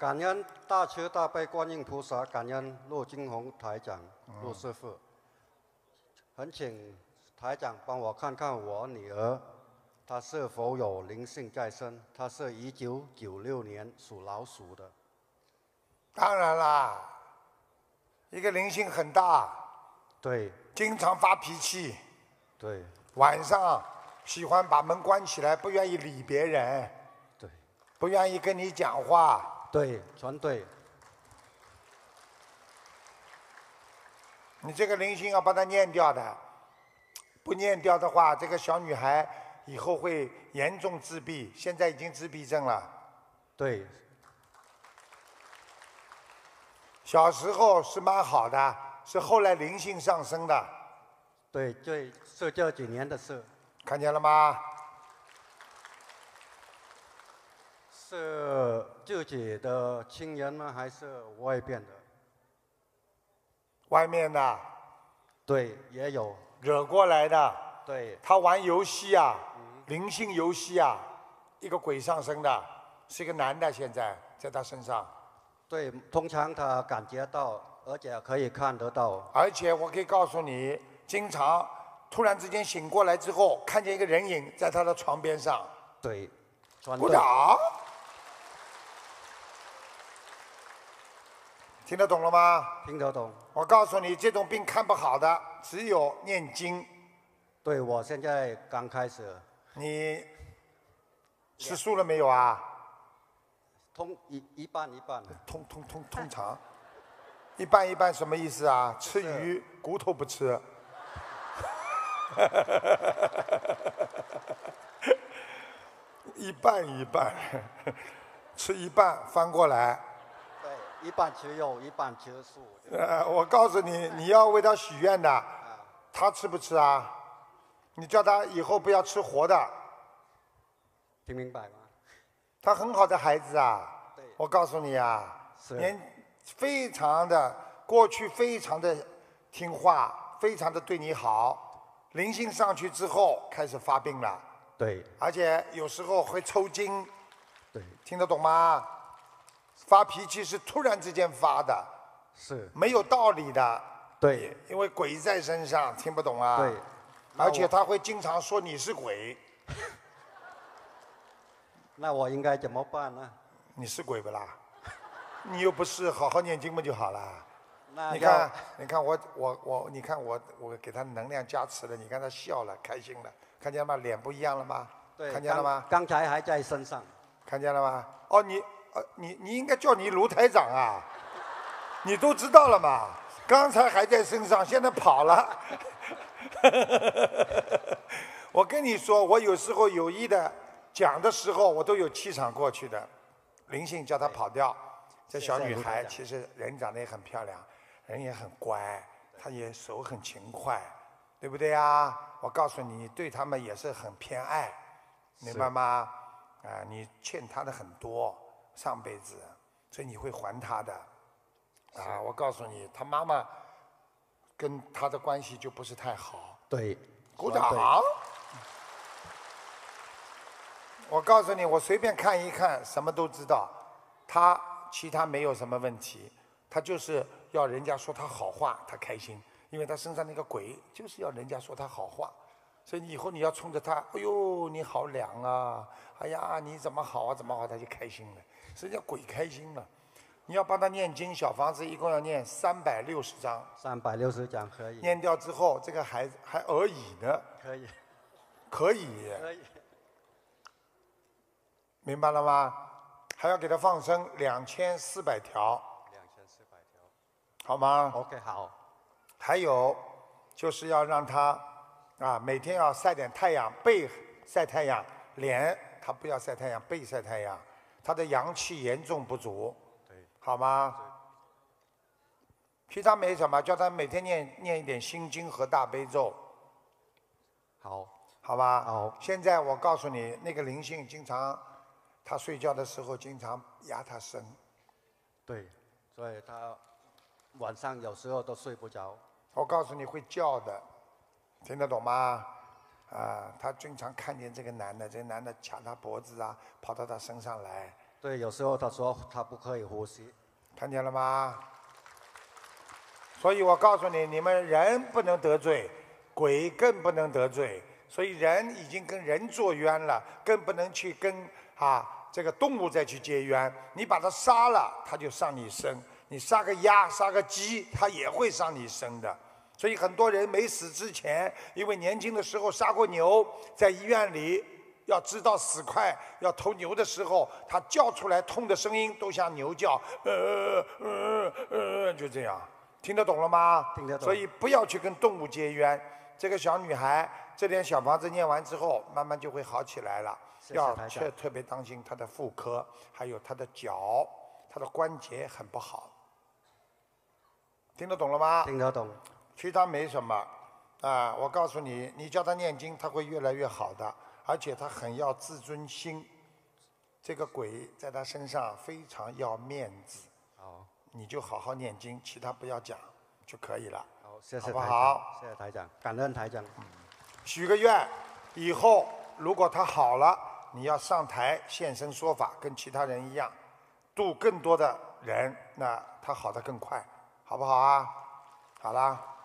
感恩大慈大悲观音菩萨，感恩陆金红台长、陆师傅，恳请台长帮我看看我女儿，她是否有灵性在身？她是1996年属老鼠的。 当然啦，一个灵性很大， 对经常发脾气， 对晚上喜欢把门关起来，不愿意理别人， 对不愿意跟你讲话。 对，全对。 你这个灵性要把它念掉的，不念掉的话，这个小女孩以后会严重自闭，现在已经自闭症了。 对， 小时候是蛮好的，是后来灵性上升的。 对，是这几年的事。 看见了吗？ 是自己的亲人吗？还是外边的？ 外面的。 对，也有。 惹过来的。 对。 他玩游戏啊，灵性游戏啊，一个鬼上身的，是一个男的，现在在他身上。 对，通常他感觉到，而且可以看得到。 而且我可以告诉你，经常突然之间醒过来之后，看见一个人影在他的床边上。 对。 鼓掌。听得懂了吗？ 听得懂。 我告诉你，这种病看不好的，只有念经。 对，我现在刚开始。 你吃素了没有啊？ 一半。 通常。一半什么意思啊？吃鱼骨头不吃。一半，吃一半翻过来。 对，一半吃肉，一半吃素。 我告诉你，你要为他许愿的，他吃不吃啊？你叫他以后不要吃活的。 听明白吗？ 他很好的孩子啊。 对。 我告诉你啊，非常的过去非常的听话，非常的对你好，灵性上去之后开始发病了。 对。 而且有时候会抽筋。 对。 听得懂吗？发脾气是突然之间发的。 是。 没有道理的。 对。 因为鬼在身上，听不懂啊。 对。 而且他会经常说你是鬼。 那我应该怎么办呢？ 你是鬼不啦？你又不是，好好念经不就好了？ 那你看你看我给他能量加持了，你看他笑了，开心了，看见了吗？脸不一样了吗？ 对。 看见了吗？ 刚才还在身上。 看见了吗？哦，你应该叫你卢台长啊，你都知道了嘛？刚才还在身上，现在跑了。我跟你说，我有时候有意的讲的时候，我都有气场过去的，灵性叫她跑掉。这小女孩其实人长得也很漂亮，人也很乖，她也手很勤快，对不对呀？我告诉你，对他们也是很偏爱，明白吗？你欠她的很多，上辈子，所以你会还她的。我告诉你，她妈妈跟她的关系就不是太好。 对。 鼓掌。我告诉你，我随便看一看，什么都知道。其他没有什么问题，他就是要人家说他好话，他开心，因为他身上那个鬼就是要人家说他好话，所以以后你要冲着他，哎呦你好凉啊，哎呀你怎么好啊怎么好，他就开心了，所以叫鬼开心了。你要帮他念经，小房子一共要念360章。 360章可以。 念掉之后，这个孩子还而已呢。 可以。 可以。明白了吗？还要给他放生2400条。 2400条。 好吗 ？OK， 好。 还有就是要让他每天要晒点太阳，背晒太阳，脸他不要晒太阳，背晒太阳，他的阳气严重不足。 对。 好吗？其他没什么，叫他每天念一点心经和大悲咒。 好。 好吧。 好。 现在我告诉你，那个灵性经常。他睡觉的时候经常压他身。 对，所以他晚上有时候都睡不着。 我告诉你会叫的，听得懂吗？他经常看见这个男的，这个男的掐他脖子啊，跑到他身上来， 对，有时候他说他不可以呼吸。 看见了吗？所以我告诉你，你们人不能得罪，鬼更不能得罪。所以人已经跟人做冤了，更不能去跟这个动物再去结冤。你把它杀了，它就伤你身；你杀个鸭、杀个鸡，它也会伤你身的。所以很多人没死之前，因为年轻的时候杀过牛，在医院里要知道死快要投牛的时候，他叫出来痛的声音都像牛叫，就这样，听得懂了吗？ 听得懂。 所以不要去跟动物结冤。这个小女孩，这点小房子念完之后，慢慢就会好起来了。要特别当心她的妇科，还有她的脚，她的关节很不好。听得懂了吗？ 听得懂。 其他没什么，我告诉你，你叫她念经，她会越来越好的。而且她很要自尊心，这个鬼在她身上非常要面子。你就好好念经，其他不要讲就可以了。 好，谢谢好不好？ 谢谢台长，感恩台长。 许个愿，以后如果他好了，你要上台现身说法，跟其他人一样，度更多的人，那他好得更快，好不好啊？好啦。